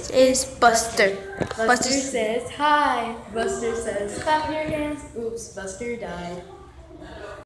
is Buster. Buster says hi. Buster says clap your hands. Oops, Buster died.